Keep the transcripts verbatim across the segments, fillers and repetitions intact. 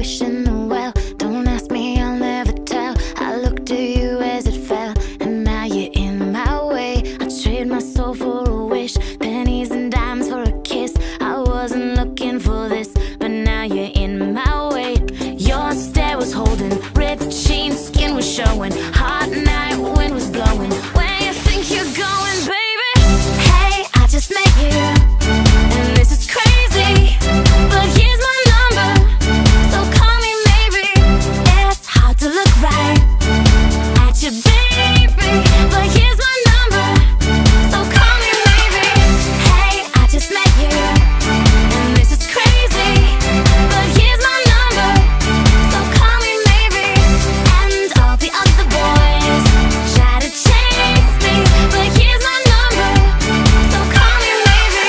wishing well. Don't ask me, I'll never tell. I looked to you as it fell, and now you're in my way. I trade my soul for a wish, pennies and dimes for a kiss. I wasn't looking for this, but now you're in my way. Your stare was holding, ripped jeans, skin was showing. Hot night, wind was blowing. Where you think you're going, baby? Hey, I just met you, and this is crazy, but here's my number, so call me maybe. It's hard to look right at you, baby, but here's my number, so call me maybe. Hey, I just met you, and this is crazy, but here's my number, so call me maybe. And all the other boys try to chase me, but here's my number, so call me maybe.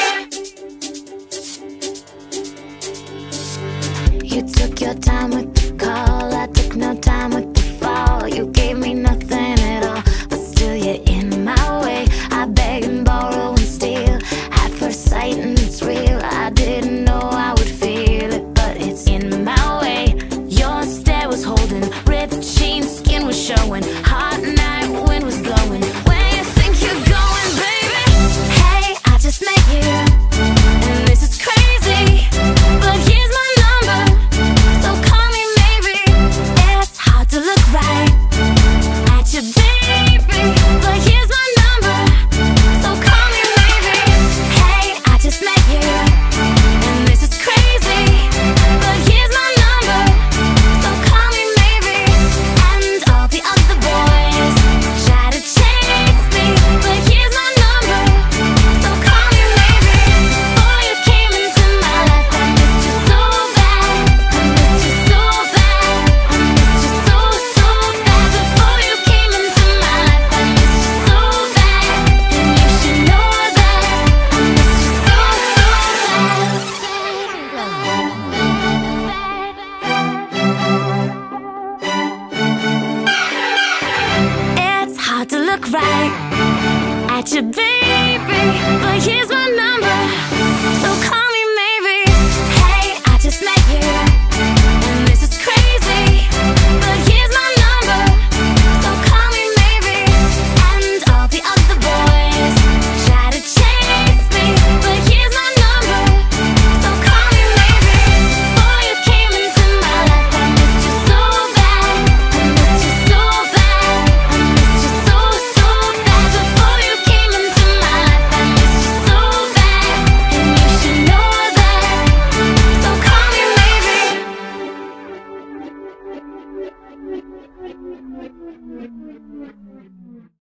You took your time with the call, I took no time with the fall. You gave me nothing at all, but still you're in my way. I beg and borrow and steal at first sight, and it's real. I didn't know I would feel it, but it's in my way. Your stare was holding, ripped jeans, skin was showing. Hot night, wind was blowing. Where you think you're going, baby? Hey, I just met you, and this is crazy, but here's my number, so call me maybe. It's hard to look right at you, baby, but here's my number, so call me maybe. Hey, I just met you, and this is crazy, but here's my number, so call me maybe. And all the other boys try to chase me, but here's my number, so call me maybe. Before you came into my life, I missed you so bad, I missed you so bad, I missed you so, so bad. Before you came into my life, I missed you so bad, and you should know that I missed you so, so bad. It's hard to look right at you, baby, but here's my